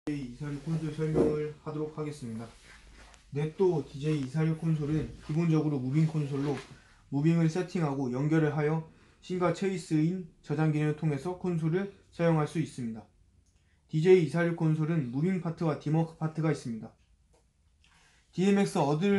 DJ246 콘솔 설명을 하도록 하겠습니다. 넷도 DJ246 콘솔은 기본적으로 무빙 콘솔로 무빙을 세팅하고 연결을 하여 신과 체이스인 저장 기능을 통해서 콘솔을 사용할 수 있습니다. DJ246 콘솔은 무빙 파트와 디머 파트가 있습니다. DMX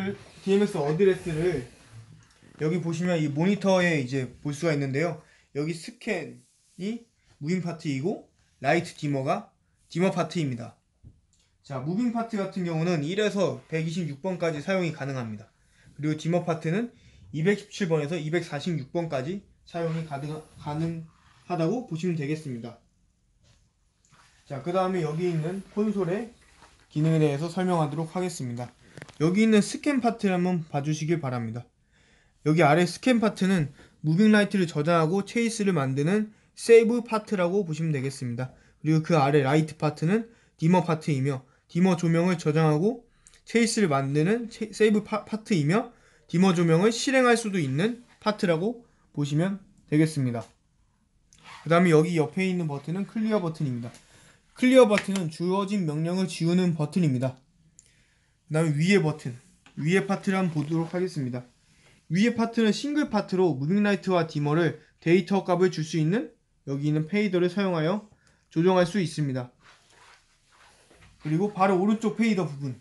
어드레스를 여기 보시면 이 모니터에 이제 볼 수가 있는데요. 여기 스캔이 무빙 파트이고 라이트 디머가 디머 파트입니다. 자, 무빙 파트 같은 경우는 1에서 126번까지 사용이 가능합니다. 그리고 디머 파트는 217번에서 246번까지 사용이 가능하다고 보시면 되겠습니다. 자, 그 다음에 여기 있는 콘솔의 기능에 대해서 설명하도록 하겠습니다. 여기 있는 스캔 파트를 한번 봐주시길 바랍니다. 여기 아래 스캔 파트는 무빙 라이트를 저장하고 체이스를 만드는 세이브 파트라고 보시면 되겠습니다. 그리고 그 아래 라이트 파트는 디머 파트이며 디머 조명을 저장하고 체이스를 만드는 세이브 파트이며 디머 조명을 실행할 수도 있는 파트라고 보시면 되겠습니다. 그 다음에 여기 옆에 있는 버튼은 클리어 버튼입니다. 클리어 버튼은 주어진 명령을 지우는 버튼입니다. 그 다음에 위에 버튼, 위에 파트를 한번 보도록 하겠습니다. 위에 파트는 싱글 파트로 무빙라이트와 디머를 데이터 값을 줄 수 있는 여기 있는 페이더를 사용하여 조정할 수 있습니다. 그리고 바로 오른쪽 페이더 부분,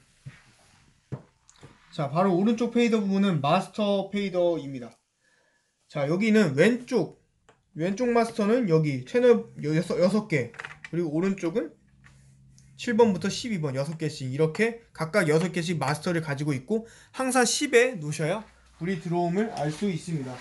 자, 바로 오른쪽 페이더 부분은 마스터 페이더입니다. 자, 여기는 왼쪽 마스터는 여기 채널 6개, 그리고 오른쪽은 7번부터 12번 6개씩 이렇게 각각 6개씩 마스터를 가지고 있고 항상 10에 놓으셔야 불이 들어옴을 알 수 있습니다.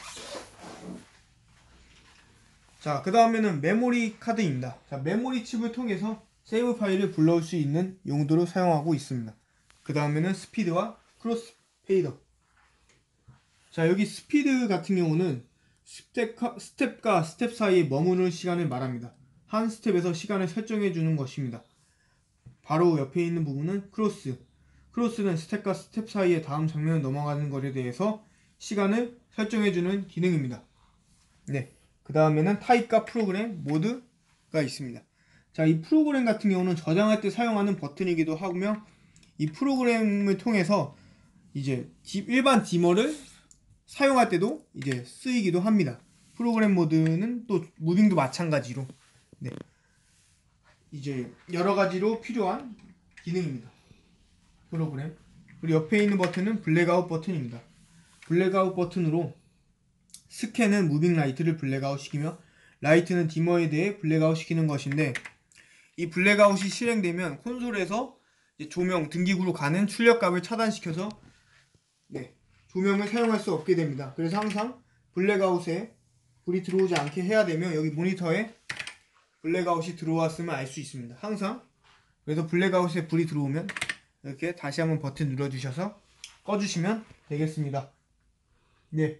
자, 그 다음에는 메모리 카드입니다. 자, 메모리 칩을 통해서 세이브 파일을 불러올 수 있는 용도로 사용하고 있습니다. 그 다음에는 스피드와 크로스 페이더. 자, 여기 스피드 같은 경우는 스텝과 스텝 사이에 머무는 시간을 말합니다. 한 스텝에서 시간을 설정해 주는 것입니다. 바로 옆에 있는 부분은 크로스는 스텝과 스텝 사이에 다음 장면을 넘어가는 것에 대해서 시간을 설정해 주는 기능입니다. 네, 그 다음에는 타입과 프로그램 모드가 있습니다. 자, 이 프로그램 같은 경우는 저장할 때 사용하는 버튼이기도 하며 이 프로그램을 통해서 이제 일반 디머를 사용할 때도 이제 쓰이기도 합니다. 프로그램 모드는 또 무빙도 마찬가지로 네, 이제 여러 가지로 필요한 기능입니다. 프로그램. 그리고 옆에 있는 버튼은 블랙아웃 버튼입니다. 블랙아웃 버튼으로 스캔은 무빙 라이트를 블랙아웃 시키며 라이트는 디머에 대해 블랙아웃 시키는 것인데, 이 블랙아웃이 실행되면 콘솔에서 조명 등기구로 가는 출력값을 차단시켜서 네, 조명을 사용할 수 없게 됩니다. 그래서 항상 블랙아웃에 불이 들어오지 않게 해야 되며 여기 모니터에 블랙아웃이 들어왔으면 알 수 있습니다. 항상. 그래서 블랙아웃에 불이 들어오면 이렇게 다시 한번 버튼 눌러주셔서 꺼주시면 되겠습니다. 네.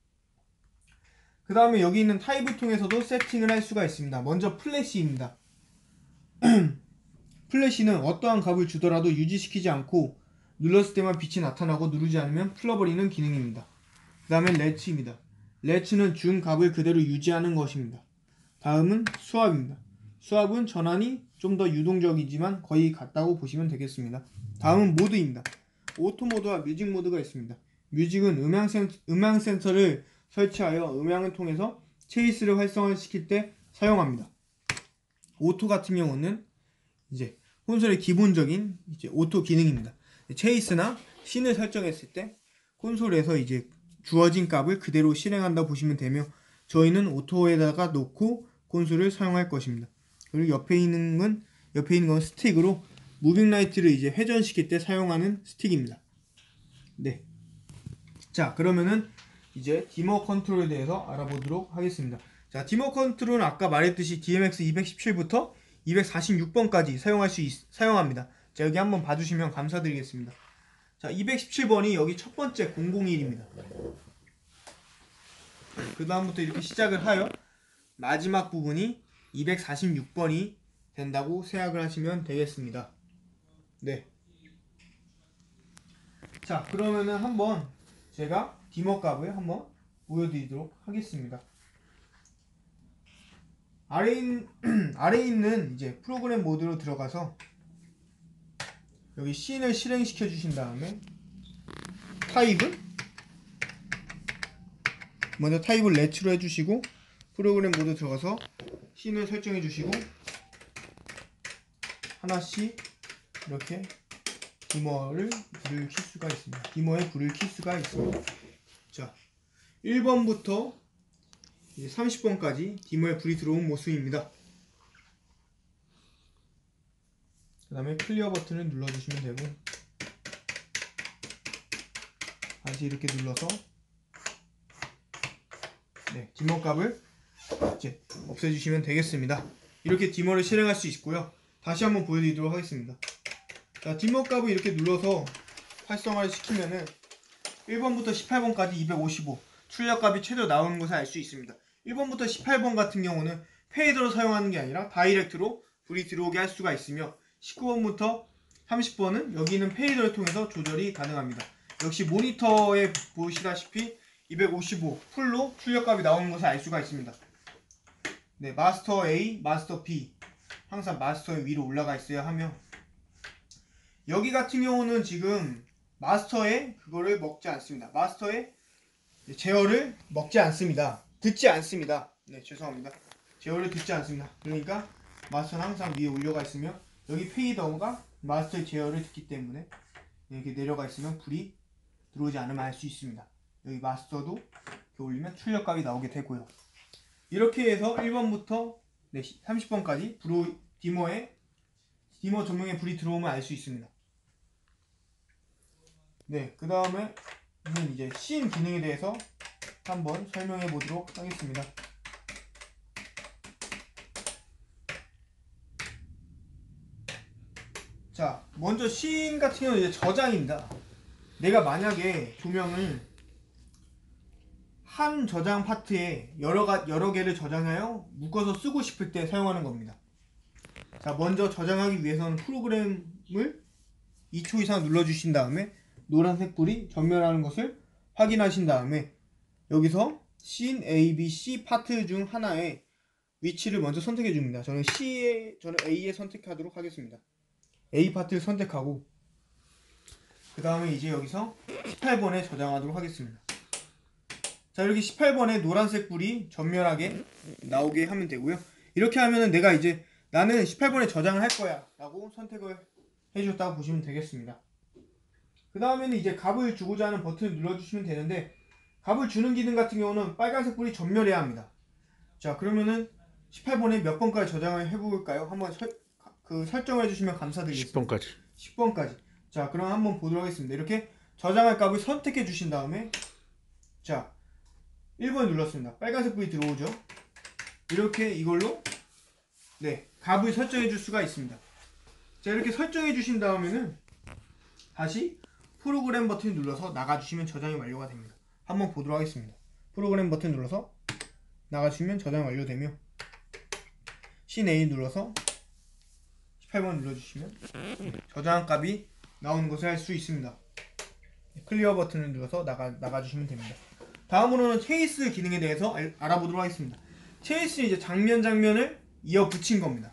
그 다음에 여기 있는 타입을 통해서도 세팅을 할 수가 있습니다. 먼저 플래시입니다. 플래시는 어떠한 값을 주더라도 유지시키지 않고 눌렀을 때만 빛이 나타나고 누르지 않으면 풀어버리는 기능입니다. 그 다음에 렛츠입니다. 렛츠는 준 값을 그대로 유지하는 것입니다. 다음은 수압입니다. 수압은 전환이 좀 더 유동적이지만 거의 같다고 보시면 되겠습니다. 다음은 모드입니다. 오토 모드와 뮤직 모드가 있습니다. 뮤직은 음향 센서를 설치하여 음향을 통해서 체이스를 활성화시킬 때 사용합니다. 오토 같은 경우는 이제 콘솔의 기본적인 이제 오토 기능입니다. 체이스나 씬을 설정했을 때 콘솔에서 이제 주어진 값을 그대로 실행한다 보시면 되며, 저희는 오토에다가 놓고 콘솔을 사용할 것입니다. 그리고 옆에 있는 건 스틱으로 무빙 라이트를 이제 회전시킬 때 사용하는 스틱입니다. 네. 자, 그러면은 이제 디머 컨트롤에 대해서 알아보도록 하겠습니다. 자, 디머 컨트롤은 아까 말했듯이 DMX 217부터 246번까지 사용합니다. 자, 여기 한번 봐주시면 감사드리겠습니다. 자, 217번이 여기 첫 번째 001입니다. 그 다음부터 이렇게 시작을 하여 마지막 부분이 246번이 된다고 생각을 하시면 되겠습니다. 네. 자, 그러면은 한번 제가 디머 값을 한번 보여드리도록 하겠습니다. 아래에 있는 이제 프로그램 모드로 들어가서 여기 씬을 실행시켜 주신 다음에 타입은 먼저 타입을 렛츠로 해주시고 프로그램 모드 들어가서 씬을 설정해 주시고 하나씩 이렇게 디머를 불을 켤 수가 있습니다. 디머에 불을 켤 수가 있습니다. 자, 1번부터 30번까지 디머에 불이 들어온 모습입니다. 그 다음에 클리어 버튼을 눌러주시면 되고 다시 이렇게 눌러서 디머 값을 이제 없애주시면 되겠습니다. 이렇게 디머를 실행할 수 있고요. 다시 한번 보여드리도록 하겠습니다. 자, 디머 값을 이렇게 눌러서 활성화를 시키면은 1번부터 18번까지 255 출력값이 최저 나오는 것을 알 수 있습니다. 1번부터 18번 같은 경우는 페이더로 사용하는 게 아니라 다이렉트로 불이 들어오게 할 수가 있으며 19번부터 30번은 여기 있는 페이더를 통해서 조절이 가능합니다. 역시 모니터에 보시다시피 255 풀로 출력값이 나오는 것을 알 수가 있습니다. 네, 마스터 A, 마스터 B 항상 마스터의 위로 올라가 있어야 하며 여기 같은 경우는 지금 마스터에 그거를 먹지 않습니다. 마스터에 제어를 먹지 않습니다. 듣지 않습니다. 네, 죄송합니다. 제어를 듣지 않습니다. 그러니까 마스터는 항상 위에 올려가 있으며 여기 페이더가 마스터의 제어를 듣기 때문에 이렇게 내려가 있으면 불이 들어오지 않으면 알 수 있습니다. 여기 마스터도 이렇게 올리면 출력값이 나오게 되고요. 이렇게 해서 1번부터 30번까지 디머 조명에 불이 들어오면 알 수 있습니다. 네, 그 다음에 이제 씬 기능에 대해서 한번 설명해 보도록 하겠습니다. 자, 먼저 씬 같은 경우는 이제 저장입니다. 내가 만약에 조명을 한 저장 파트에 여러 개를 저장하여 묶어서 쓰고 싶을 때 사용하는 겁니다. 자, 먼저 저장하기 위해서는 프로그램을 2초 이상 눌러주신 다음에 노란색 불이 전멸하는 것을 확인하신 다음에 여기서 씬 A, B, C 파트 중 하나의 위치를 먼저 선택해 줍니다. 저는 A에 선택하도록 하겠습니다. A 파트를 선택하고 그 다음에 이제 여기서 18번에 저장하도록 하겠습니다. 자, 이렇게 18번에 노란색 불이 전멸하게 나오게 하면 되고요. 이렇게 하면은 내가 이제 나는 18번에 저장을 할 거야 라고 선택을 해주셨다고 보시면 되겠습니다. 그 다음에는 이제 값을 주고자 하는 버튼을 눌러주시면 되는데 값을 주는 기능 같은 경우는 빨간색 불이 전멸해야 합니다. 자, 그러면은 18번에 몇 번까지 저장을 해볼까요? 한번 설정을 해주시면 감사드리겠습니다. 10번까지. 10번까지. 자, 그럼 한번 보도록 하겠습니다. 이렇게 저장할 값을 선택해 주신 다음에 자, 1번 눌렀습니다. 빨간색 불이 들어오죠. 이렇게 이걸로 값을 설정해 줄 수가 있습니다. 자, 이렇게 설정해 주신 다음에는 다시 프로그램 버튼 눌러서 나가주시면 저장이 완료가 됩니다. 한번 보도록 하겠습니다. 프로그램 버튼 눌러서 나가주시면 저장 완료되며 씬 A 눌러서 18번 눌러주시면 저장 값이 나오는 것을 알 수 있습니다. 클리어 버튼을 눌러서 나가주시면 됩니다. 다음으로는 체이스 기능에 대해서 알아보도록 하겠습니다. 체이스는 이제 장면을 이어 붙인 겁니다.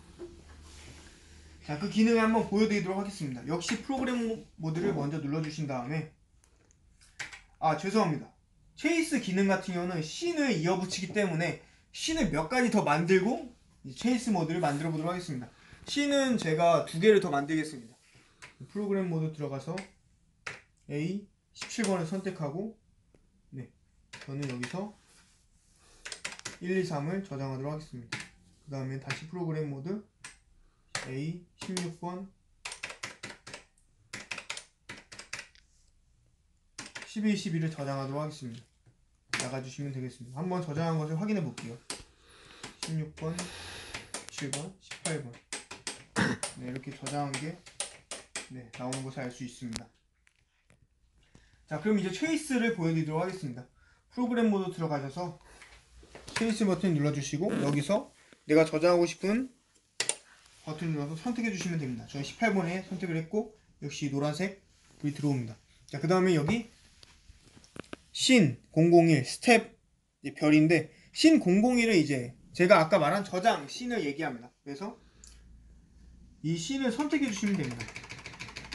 자, 그 기능을 한번 보여드리도록 하겠습니다. 역시 프로그램 모드를 먼저 눌러주신 다음에 죄송합니다. 체이스 기능 같은 경우는 씬을 이어 붙이기 때문에 씬을 몇 가지 더 만들고 체이스 모드를 만들어 보도록 하겠습니다. 씬은 제가 2개를 더 만들겠습니다. 프로그램 모드 들어가서 A 17번을 선택하고 저는 여기서 1, 2, 3을 저장하도록 하겠습니다. 그 다음에 다시 프로그램 모드 A 16번 11, 12를 저장하도록 하겠습니다. 나가주시면 되겠습니다. 한번 저장한 것을 확인해 볼게요. 16번, 17번, 18번 이렇게 저장한 게 나오는 것을 알 수 있습니다. 자, 그럼 이제 체이스를 보여드리도록 하겠습니다. 프로그램 모드 들어가셔서 체이스 버튼 눌러주시고 여기서 내가 저장하고 싶은 버튼 눌러서 선택해 주시면 됩니다. 저는 18번에 선택을 했고 역시 노란색 불이 들어옵니다. 자, 그 다음에 여기 씬 001 스텝 별인데 씬 001은 이제 제가 아까 말한 저장 씬을 얘기합니다. 그래서 이 씬을 선택해 주시면 됩니다.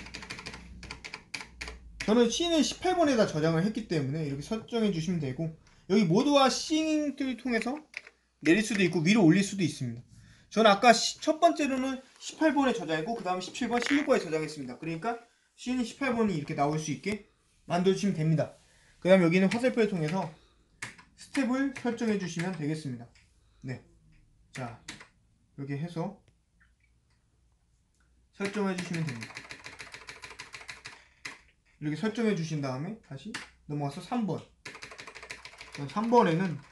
저는 C는 18번에다 저장을 했기 때문에 이렇게 설정해 주시면 되고, 여기 모드와 싱을 통해서 내릴 수도 있고 위로 올릴 수도 있습니다. 저는 아까 첫 번째로는 18번에 저장했고 그 다음에 17번, 16번에 저장했습니다. 그러니까 C는 18번이 이렇게 나올 수 있게 만들어주시면 됩니다. 그 다음 여기는 화살표를 통해서 스텝을 설정해 주시면 되겠습니다. 네, 자 이렇게 해서 설정해 주시면 됩니다. 이렇게 설정해 주신 다음에 다시 넘어가서 3번. 3번에는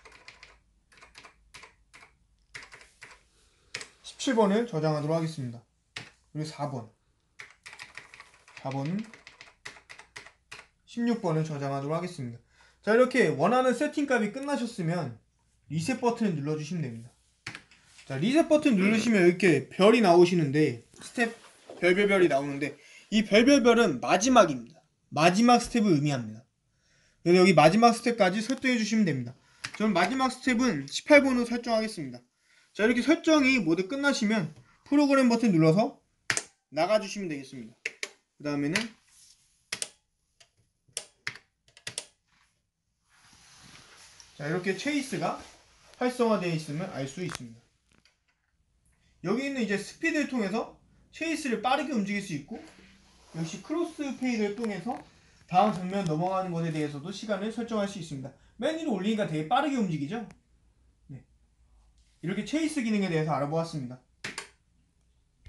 17번을 저장하도록 하겠습니다. 그리고 4번은 16번을 저장하도록 하겠습니다. 자, 이렇게 원하는 세팅 값이 끝나셨으면 리셋 버튼을 눌러주시면 됩니다. 자, 리셋 버튼 누르시면 이렇게 별이 나오시는데, 스텝 별별별이 나오는데, 이 별별별은 마지막입니다. 마지막 스텝을 의미합니다. 그래서 여기 마지막 스텝까지 설정해 주시면 됩니다. 저는 마지막 스텝은 18번으로 설정하겠습니다. 자, 이렇게 설정이 모두 끝나시면 프로그램 버튼 눌러서 나가주시면 되겠습니다. 그 다음에는 자, 이렇게 체이스가 활성화되어 있음을 알 수 있습니다. 여기 있는 이제 스피드를 통해서 체이스를 빠르게 움직일 수 있고, 역시 크로스 페이드를 통해서 다음 장면 넘어가는 것에 대해서도 시간을 설정할 수 있습니다. 맨 위로 올리니까 되게 빠르게 움직이죠? 네. 이렇게 체이스 기능에 대해서 알아보았습니다.